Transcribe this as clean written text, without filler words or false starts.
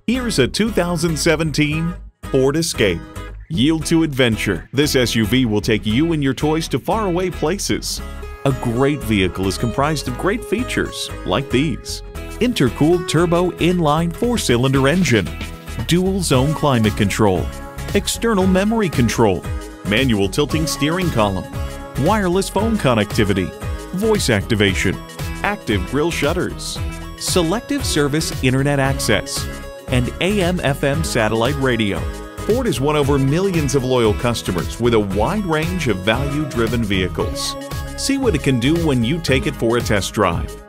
Here's a 2017 Ford Escape. Yield to adventure. This SUV will take you and your toys to faraway places. A great vehicle is comprised of great features like these: intercooled turbo inline 4-cylinder engine, dual zone climate control, external memory control, manual tilting steering column, wireless phone connectivity, voice activation, active grille shutters, selective service internet access, and AM/FM satellite radio. Ford has won over millions of loyal customers with a wide range of value-driven vehicles. See what it can do when you take it for a test drive.